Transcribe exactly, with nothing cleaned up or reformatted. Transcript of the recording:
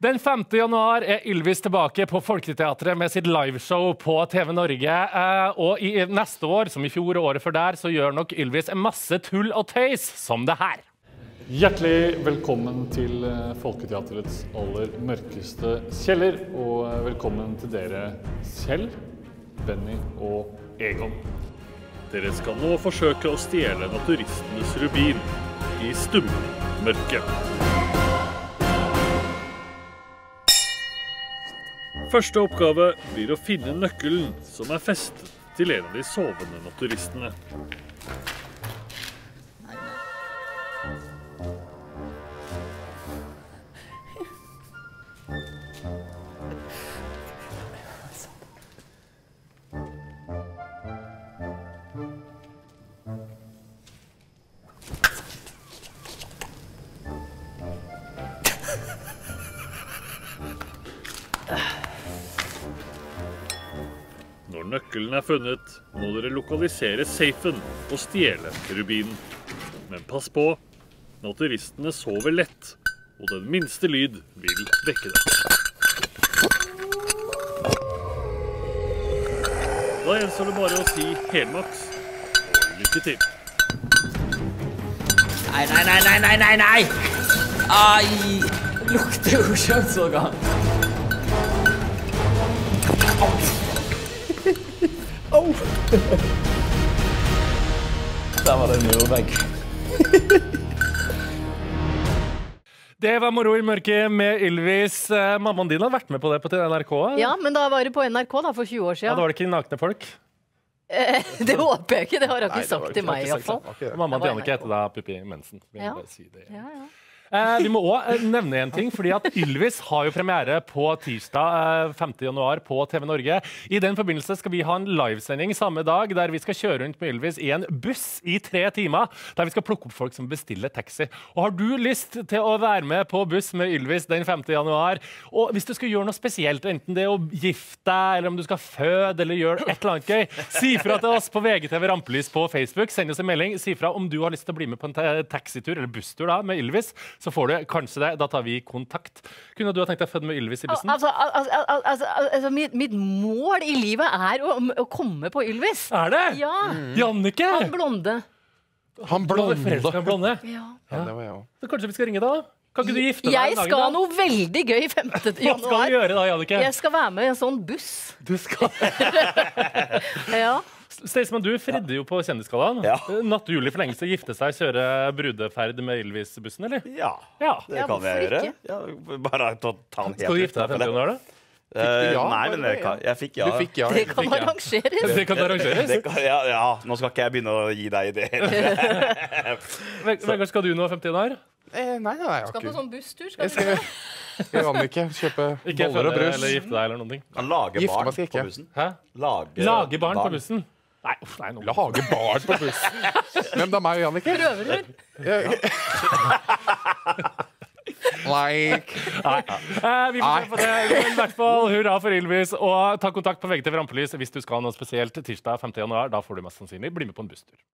Den femte januar er Ylvis tilbake på Folketeatret med sitt liveshow på T V Norge. Og i neste år, som i fjor og året før der, så gjør nok Ylvis en masse tull og tøys som det her. Hjertelig velkommen til Folketeatrets aller mørkeste kjeller. Og velkommen til dere, Kjell, Benny og Egon. Dere skal nå forsøke å stjele naturistenes rubin i stummørket. Første oppgave blir å finne nøkkelen som er festet til en av de sovende naturistene. Når nøkkelen er funnet, må dere lokalisere safen og stjele rubinen. Men pass på, naturistene sover lett, og den minste lyd vil vekke dem. Da gjenstår det bare å si helmaks, og lykke til. Nei, nei, nei, nei, nei, nei, nei! Ai, lukter jo kjønnsorgan. Au! Der var det en murvegg. Det var moro i mørket med Ylvis. Mammaen din har vært med på det på N R K. Ja, men da var det på N R K da, for tjue år siden. Ja, da var det ikke nakne folk. Eh, det håper jeg ikke, det har hun ikke sagt Nei, til meg i hvert fall. Mamma til Jannicke heter da Pippi Mensen. Vi må Ja. bare si det. Ja, ja. Eh, vi må også nevne en ting, fordi at Ylvis har jo premiere på tirsdag eh, femte januar på T V Norge. I den forbindelse skal vi ha en livesending samme dag, der vi skal kjøre rundt med Ylvis i en buss i tre timer, der vi skal plukke opp folk som bestiller taxi. Og har du lyst til å være med på buss med Ylvis den femte januar, og hvis du skal gjøre noe spesielt, enten det er å gifte deg, eller om du skal føde, eller gjøre et eller annet gøy, si fra til oss på V G T V Rampelys på Facebook, send oss en melding, si fra om du har lyst til å bli med på en ta taxitur, eller busstur da, med Ylvis, så får du kanskje det. Da tar vi kontakt. Kunne du ha tenkt deg å føde med Ylvis i bussen? Altså, altså, altså, altså mitt, mitt mål i livet er å, å komme på Ylvis. Er det? Ja. Mm. Jannicke! Han blonde. Han blonde. Forelsket en blonde. Ja. Ja, det var jeg også. Så kanskje vi skal ringe da? Kan ikke du gifte deg Jeg en dag skal da? noe veldig gøy femte Hva skal du gjøre da, Jannicke? Jeg skal være med i en sånn buss. Du skal... Ja. Staysman, du fridde jo på Kjendisgallaen. Ja. Natt og Julie forlengelse, gifte seg, kjøre brudeferd med Ylvis-bussen, eller? Ja, Ja. det Ja, kan hvorfor jeg gjøre. ikke? Ja, bare ta, ta den helt Skal du gifte deg femte januar da? Eh, ja, nei, var men det jeg, kan, jeg fikk ja. Du fikk ja. Det kan arrangeres. Det kan arrangeres. Det kan, ja, ja, nå skal ikke jeg begynne å gi deg ideer. Ve- Vegard, skal du nå femte januar? Eh, nei, nei, nei, jeg har Skal på ikke. sånn busstur, skal Jeg du skal, jeg kan ikke kjøpe Ikke boller og føde brus. eller gifte deg eller noen ting. Kan lage Gifte barn meg skal jeg på ikke. bussen. Hæ? Lage, Lage barn på bussen? Nei, uff, nei, nå. Lage barn på bussen. Hvem da, meg og Jannicke? prøver du? Like. Nei. Eh, vi får se på det. Men i hvert fall hurra for Ylvis, og ta kontakt på V G T V Rampelys hvis du skal ha noe spesielt tirsdag femte januar. Da får du mest sannsynlig bli med på en busstur.